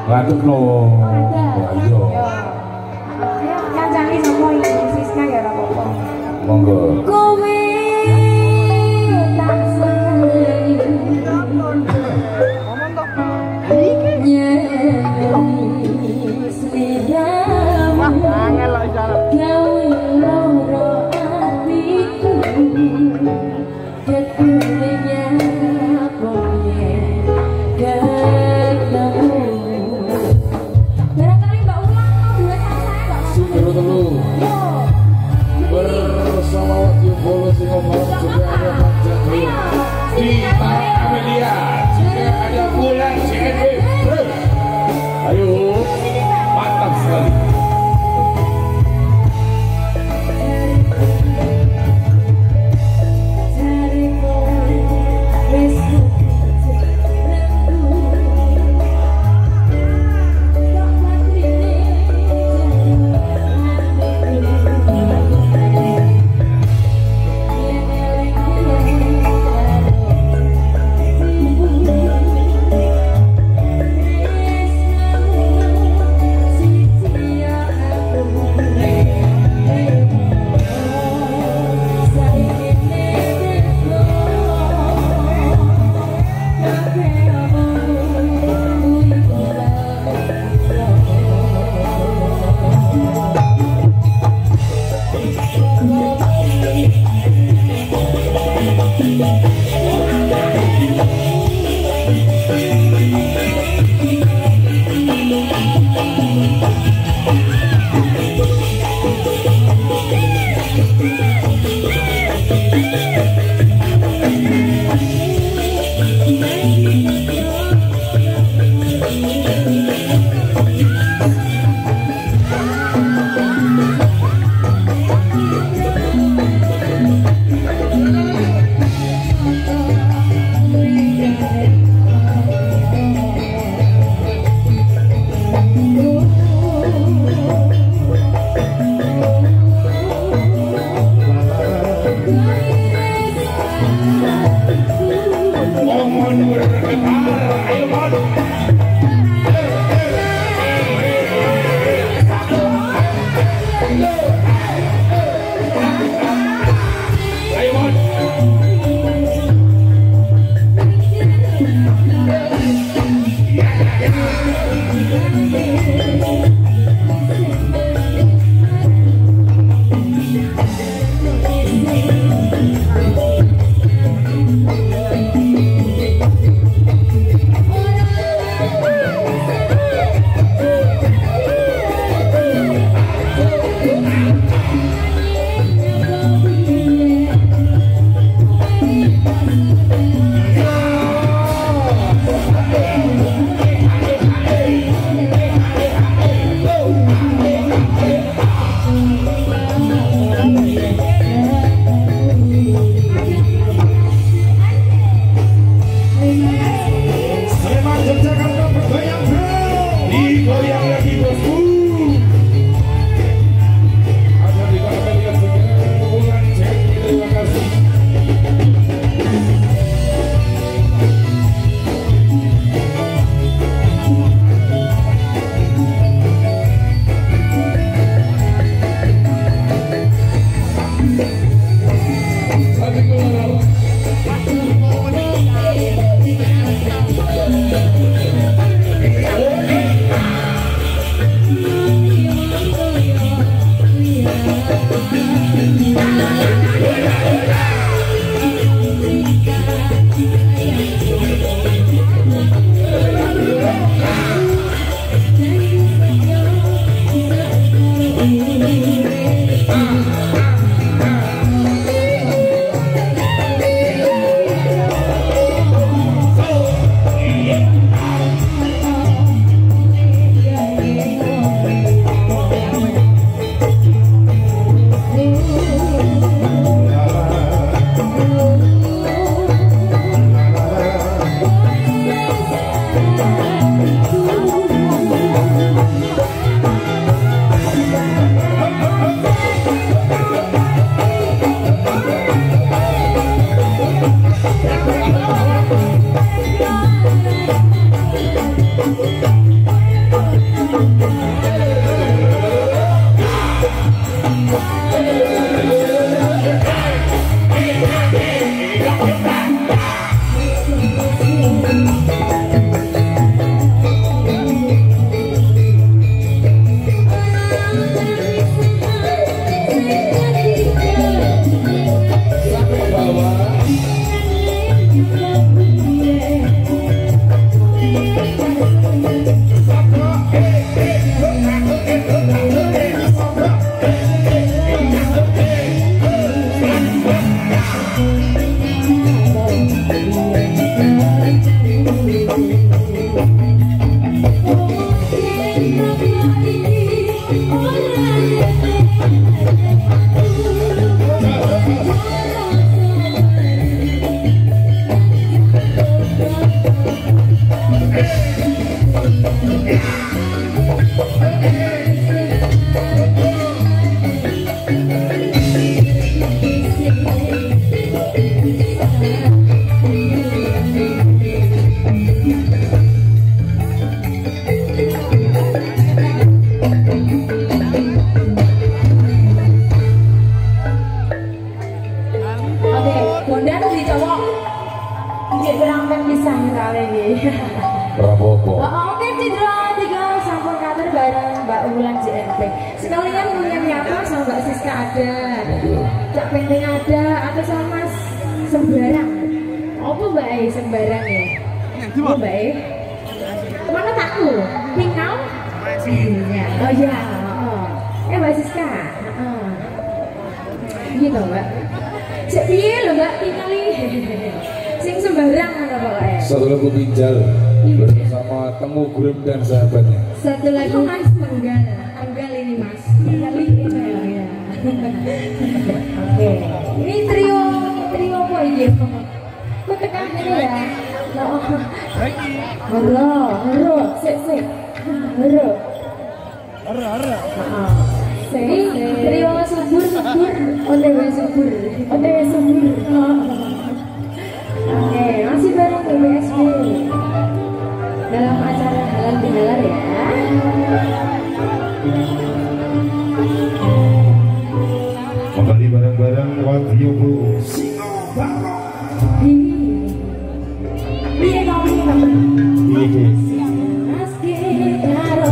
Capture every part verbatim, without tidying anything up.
Ngaduk no. Ayo. Ayo kancane semua iki Siska ya ora apa-apa. Monggo. Kowe tak senengi. Ngomong tok. Iki wah, angel lah jalan. Gawe loro atiku. Ketunya pokoke ketemu. Barangkali Mbak Ulang mau duet sama saya enggak? Telu-telu. Bersama Wakil Bolo lagi. Rapopo. Oh, oke Cidro, tiga sampun kater bareng Mbak Wulan J M P. Sekalian punya nyapa sama Mbak Siska ada, Cak Penting ada, atau sama Mas Sembarang. Apa Mbak E Sembarang ya? Oh Mbak E. Mana takku? Tinggal? Iya. Oh iya. Oh. Eh Mbak Siska. Oh. Gitu Mbak. Cek piye lho Mbak tinggali. Sing sembarang apa pokoknya. Satu lagu pinjal bersama Temu Grim dan sahabatnya. Satu lagu Mas Menggal. Menggal ini Mas. Menggal ini ya. Oke. Ini trio trio apa ini? Kok tekan ini ya? Oh. Halo, halo, sik sik. Halo. Halo, halo. Heeh. Ini trio subur subur. O T W subur. O T W subur. Oke, masih bareng B B S B dalam acara halal bihalal ya. Kembali bareng-bareng Wadio Bro. Iya kamu kamu. Iya. Meski karo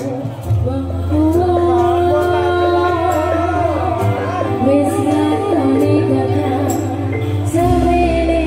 wis ngatoni kakak semene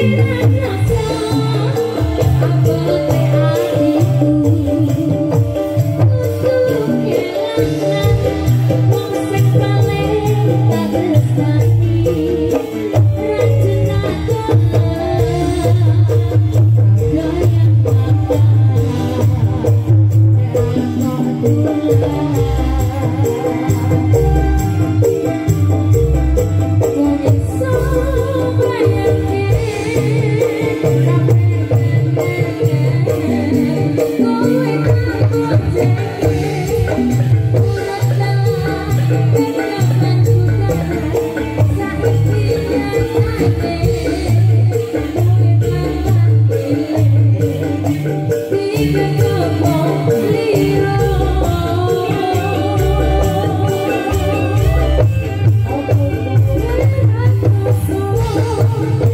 Oh,